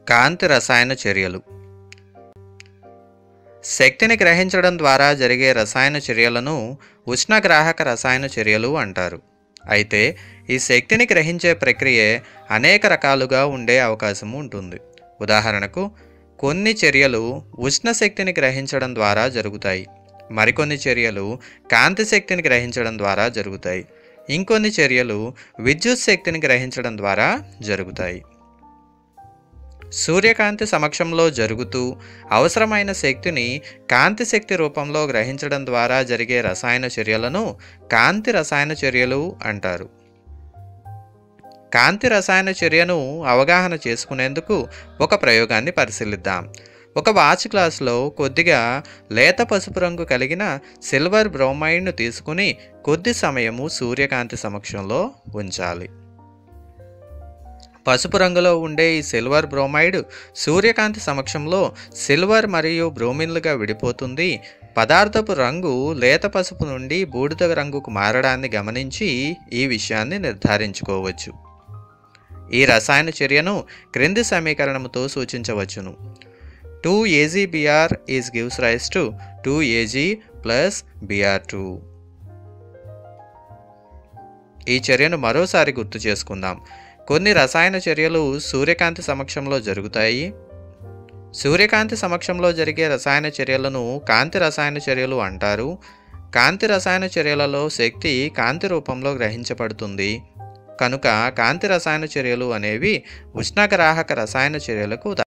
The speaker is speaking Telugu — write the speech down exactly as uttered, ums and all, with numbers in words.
కాంతి రసాయన చర్యలు. శక్తిని గ్రహించడం ద్వారా జరిగే రసాయన చర్యలను ఉష్ణగ్రాహక రసాయన చర్యలు అంటారు. అయితే ఈ శక్తిని గ్రహించే ప్రక్రియ అనేక రకాలుగా ఉండే అవకాశం ఉంటుంది. ఉదాహరణకు, కొన్ని చర్యలు ఉష్ణ శక్తిని గ్రహించడం ద్వారా జరుగుతాయి, మరికొన్ని చర్యలు కాంతి శక్తిని గ్రహించడం ద్వారా జరుగుతాయి, ఇంకొన్ని చర్యలు విద్యుత్ శక్తిని గ్రహించడం ద్వారా జరుగుతాయి. సూర్యకాంతి సమక్షంలో జరుగుతూ అవసరమైన శక్తిని కాంతి శక్తి రూపంలో గ్రహించడం ద్వారా జరిగే రసాయన చర్యలను కాంతి రసాయన చర్యలు అంటారు. కాంతి రసాయన చర్యను అవగాహన చేసుకునేందుకు ఒక ప్రయోగాన్ని పరిశీలిద్దాం. ఒక వాచ్ గ్లాసులో కొద్దిగా లేత పసుపు రంగు కలిగిన సిల్వర్ బ్రోమైడ్ను తీసుకుని కొద్ది సమయము సూర్యకాంతి సమక్షంలో ఉంచాలి. పసుపు రంగులో ఉండే ఈ సిల్వర్ బ్రోమైడ్ సూర్యకాంతి సమక్షంలో సిల్వర్ మరియు బ్రోమిన్లుగా విడిపోతుంది. పదార్థపు రంగు లేత పసుపు నుండి బూడిద రంగుకు మారడాన్ని గమనించి ఈ విషయాన్ని నిర్ధారించుకోవచ్చు. ఈ రసాయన చర్యను క్రింది సమీకరణముతో సూచించవచ్చును. Two AG BR is gives rise to two AG plus BR two. ఈ చర్యను మరోసారి గుర్తు చేసుకుందాం. కొన్ని రసాయన చర్యలు సూర్యకాంతి సమక్షంలో జరుగుతాయి. సూర్యకాంతి సమక్షంలో జరిగే రసాయన చర్యలను కాంతి రసాయన చర్యలు అంటారు. కాంతి రసాయన చర్యలలో శక్తి కాంతి రూపంలో గ్రహించబడుతుంది. కనుక కాంతి రసాయన చర్యలు అనేవి ఉష్ణగ్రాహక రసాయన చర్యలకు